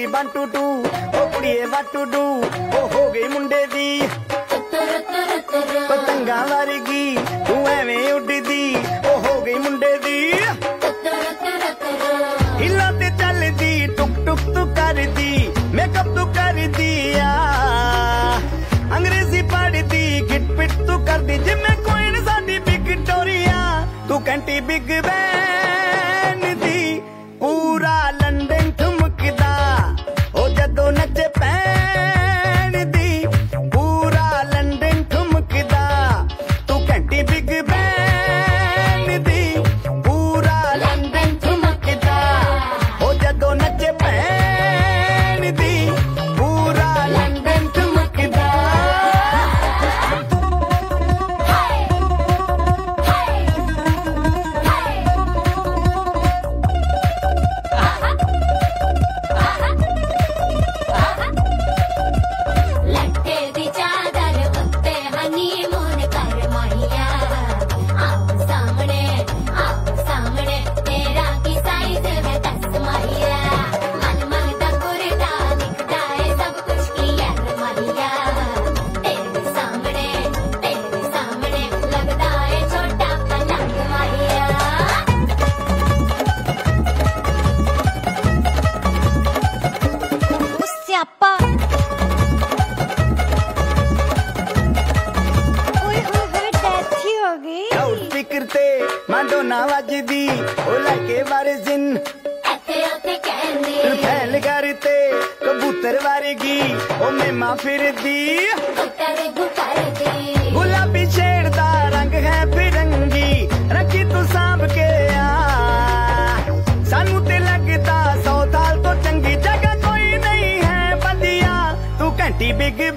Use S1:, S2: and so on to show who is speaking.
S1: 1 2 2 O कुड़िए what to do ओ हो गई मुंडे दी पतंगा वर्गी तू एवें उड़दी ओ हो गई मुंडे दी हिला ते चलदी टुक टुक तू करदी मेकअप तू कर दिया अंग्रेजी पढ़दी गिट पिट तू करदी जिम्मे कोई न साडी विक्टोरिया तू कंटी बिग बैन दी पूरा लंदन ठुमकदा ओ जदों नचे पैन दी पूरा लंदन ठुमकदा तू कंटी बिग बैन दी पूरा लंदन ठुमकदा ओ जदों नचे पैन दी पूरा लंदन ठुमकदा माडोना वजदी ओ लाके वारिजिन फैल करते कबूतर वारगी ओ मेमा फिरदी गुलाबी छेड़दा रंग है फिरंगी रखी तू सांभ के सानू ते लगदा 100 साल तो चंगी जगह कोई नहीं है बंदिया तू घंटी बिग